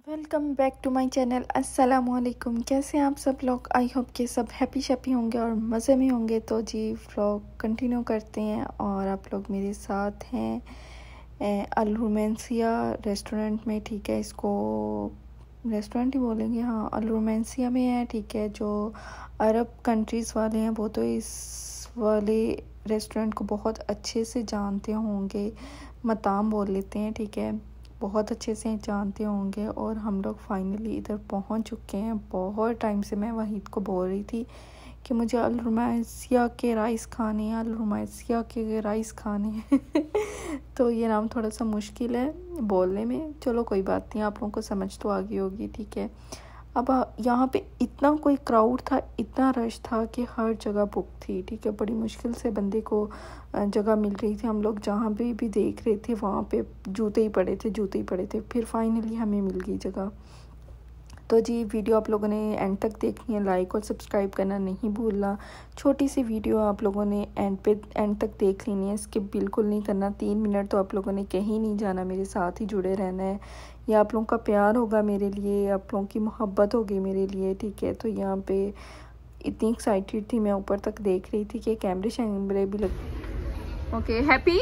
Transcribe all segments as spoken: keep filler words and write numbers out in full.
Welcome back to my channel. अस्सलाम वालेकुम। कैसे हैं आप सब लोग? आई होप कि सब हैप्पी शैप्पी होंगे और मज़े में होंगे। तो जी व्लॉग कंटिन्यू करते हैं और आप लोग मेरे साथ हैं अल रोमांसिया रेस्टोरेंट में। ठीक है, इसको रेस्टोरेंट ही बोलेंगे। हाँ, अल रोमांसिया में है। ठीक है, जो अरब कंट्रीज़ वाले हैं वो तो इस वाले रेस्टोरेंट को बहुत अच्छे से जानते होंगे, मताम बोल लेते हैं। ठीक है, बहुत अच्छे से जानते होंगे। और हम लोग फाइनली इधर पहुंच चुके हैं। बहुत टाइम से मैं वहीद को बोल रही थी कि मुझे अल रुमैसिया के राइस खाने हैं, अल रुमैसिया के राइस खाने हैं तो ये नाम थोड़ा सा मुश्किल है बोलने में। चलो कोई बात नहीं, आप लोगों को समझ तो आ गई होगी। ठीक है, अब यहाँ पे इतना कोई क्राउड था, इतना रश था कि हर जगह बुक थी। ठीक है, बड़ी मुश्किल से बंदे को जगह मिल रही थी। हम लोग जहाँ पे भी देख रहे थे वहाँ पे जूते ही पड़े थे, जूते ही पड़े थे। फिर फाइनली हमें मिल गई जगह। तो जी वीडियो आप लोगों ने एंड तक देखनी है, लाइक और सब्सक्राइब करना नहीं भूलना। छोटी सी वीडियो आप लोगों ने एंड पे एंड तक देख लेनी है, स्किप बिल्कुल नहीं करना। तीन मिनट तो आप लोगों ने कहीं नहीं जाना, मेरे साथ ही जुड़े रहना है। ये आप लोगों का प्यार होगा मेरे लिए, आप लोगों की मोहब्बत होगी मेरे लिए। ठीक है, तो यहाँ पे इतनी एक्साइटेड थी मैं, ऊपर तक देख रही थी कि कैमरे शैमरे भी लग। ओके, हैप्पी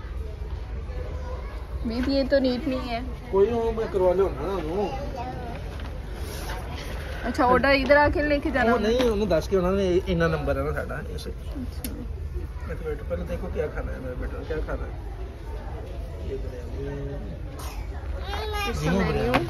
मे भी ये तो नीट नहीं है कोई मैं करवा लो ना। अच्छा, ऑर्डर इधर आके लेके जाना? नहीं, उन्होंने दस के उन्होंने इतना नंबर है ना साडा ऐसे। अच्छा, बेटा पहले देखो क्या खाना है मेरे बेटा, क्या खाना है? ये बिरयानी।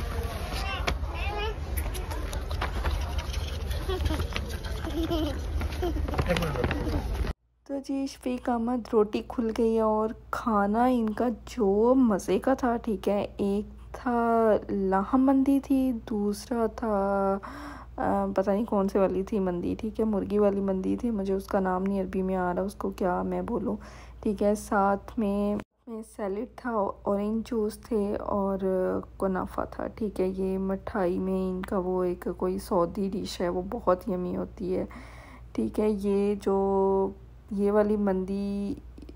तो जी शफीक अहमद रोटी खुल गई है और खाना इनका जो मज़े का था। ठीक है, एक था लाहम मंदी थी, दूसरा था आ, पता नहीं कौन से वाली थी मंदी। ठीक है, मुर्गी वाली मंदी थी, मुझे उसका नाम नहीं अरबी में आ रहा, उसको क्या मैं बोलूँ। ठीक है, साथ में में सैलेड था, ऑरेंज जूस थे और कुनाफा था। ठीक है, ये मिठाई में इनका वो एक कोई सऊदी डिश है, वो बहुत यमी होती है। ठीक है, ये जो ये वाली मंदी,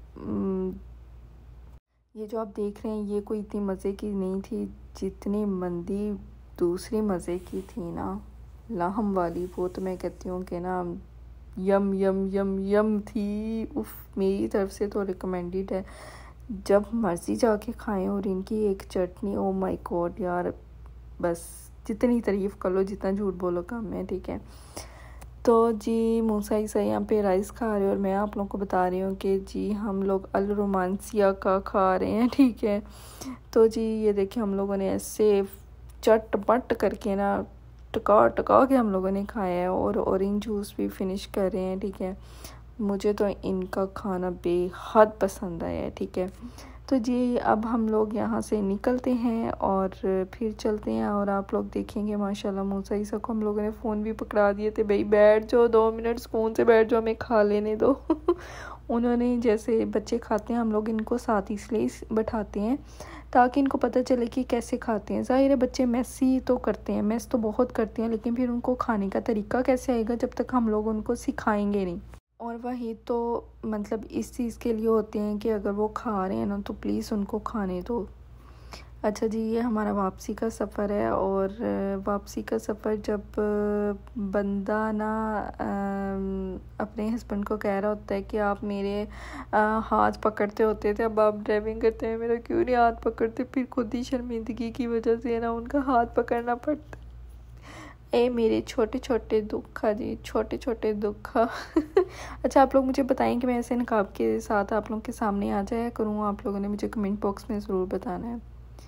ये जो आप देख रहे हैं, ये कोई इतनी मज़े की नहीं थी जितनी मंदी दूसरी मज़े की थी ना, लाहम वाली। वो तो मैं कहती हूँ कि ना यम यम यम यम थी। उफ, मेरी तरफ से तो रिकमेंडेड है, जब मर्ज़ी जाके खाएं। और इनकी एक चटनी, ओ माय गॉड यार, बस जितनी तारीफ़ कर लो, जितना झूठ बोलो कम है। ठीक है, तो जी मूसा ईसा यहाँ पे राइस खा रहे हैं और मैं आप लोगों को बता रही हूँ कि जी हम लोग अल रोमांसिया का खा रहे हैं। ठीक है, तो जी ये देखिए हम लोगों ने ऐसे चटपट करके ना टका टका के हम लोगों ने खाया है और ऑरेंज जूस भी फिनिश कर रहे हैं। ठीक है, मुझे तो इनका खाना बेहद पसंद आया है। ठीक है, तो जी अब हम लोग यहाँ से निकलते हैं और फिर चलते हैं। और आप लोग देखेंगे माशाल्लाह मूसा ईसा को हम लोगों ने फ़ोन भी पकड़ा दिए थे, भाई बैठ जाओ दो मिनट, सुकून से बैठ जाओ, हमें खा लेने दो उन्होंने जैसे बच्चे खाते हैं, हम लोग इनको साथ इसलिए बैठाते हैं ताकि इनको पता चले कि कैसे खाते हैं। ज़ाहिर है बच्चे मैस ही तो करते हैं, मैस तो बहुत करते हैं, लेकिन फिर उनको खाने का तरीका कैसे आएगा जब तक हम लोग उनको सिखाएंगे नहीं। और वही तो मतलब इस चीज़ के लिए होते हैं कि अगर वो खा रहे हैं ना तो प्लीज़ उनको खाने दो। अच्छा जी, ये हमारा वापसी का सफ़र है और वापसी का सफ़र जब बंदा ना अपने हस्बैंड को कह रहा होता है कि आप मेरे हाथ पकड़ते होते थे, अब आप ड्राइविंग करते हैं, मेरा क्यों नहीं हाथ पकड़ते, फिर खुद ही शर्मिंदगी की वजह से ना उनका हाथ पकड़ना पड़ता। ए मेरे छोटे छोटे दुख जी, छोटे छोटे दुख अच्छा, आप लोग मुझे बताएं कि मैं ऐसे नकाब के साथ आप लोगों के सामने आ जाया करूँ? आप लोगों ने मुझे कमेंट बॉक्स में ज़रूर बताना है।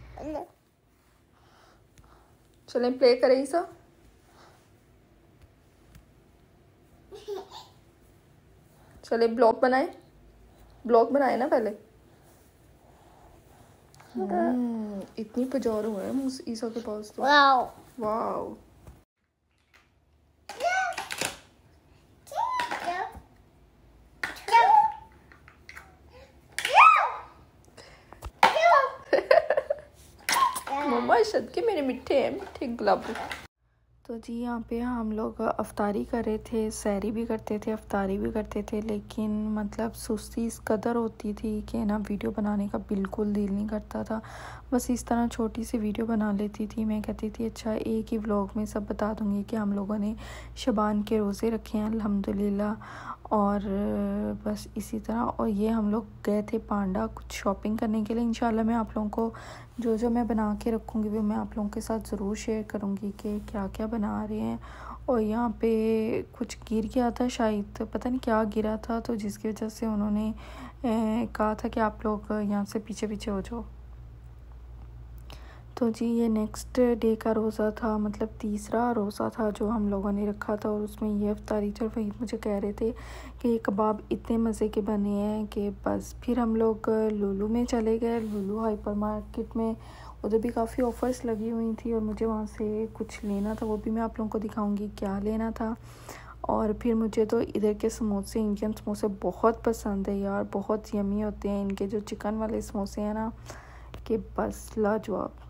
चलें प्ले करें ईसा। चले ब्लॉग बनाए, ब्लॉग बनाए ना पहले। हम्म, इतनी पजारू है ईसा के पास तो। वाओ वाओ, मम्मा सदके मेरे मिठे हैं, मिठे गुलाब। तो जी यहाँ पे हम लोग अफ्तारी कर रहे थे, सहरी भी करते थे, अफ्तारी भी करते थे, लेकिन मतलब सुस्ती इस कदर होती थी कि ना वीडियो बनाने का बिल्कुल दिल नहीं करता था। बस इस तरह छोटी सी वीडियो बना लेती थी। मैं कहती थी अच्छा एक ही व्लॉग में सब बता दूँगी कि हम लोगों ने शबान के रोज़े रखे हैं अल्हम्दुलिल्लाह, और बस इसी तरह। और ये हम लोग गए थे पांडा कुछ शॉपिंग करने के लिए। इंशाल्लाह मैं आप लोगों को जो जो मैं बना के रखूँगी वो मैं आप लोगों के साथ ज़रूर शेयर करूँगी कि क्या क्या बना रहे हैं। और यहाँ पे कुछ गिर गया था, शायद पता नहीं क्या गिरा था, तो जिसकी वजह से उन्होंने ए, कहा था कि आप लोग यहाँ से पीछे पीछे हो जाओ। तो जी ये नेक्स्ट डे का रोज़ा था, मतलब तीसरा रोज़ा था जो हम लोगों ने रखा था, और उसमें ये अफ्तारी थी। और वही मुझे कह रहे थे कि ये कबाब इतने मज़े के बने हैं कि बस। फिर हम लोग लुलु में चले गए, लुलु हाइपर मार्केट में। उधर भी काफ़ी ऑफ़र्स लगी हुई थी और मुझे वहाँ से कुछ लेना था, वो भी मैं आप लोगों को दिखाऊँगी क्या लेना था। और फिर मुझे तो इधर के समोसे, इंडियन समोसे बहुत पसंद है यार, बहुत यमी होते हैं। इनके जो चिकन वाले समोसे हैं ना कि बस लाजवाब।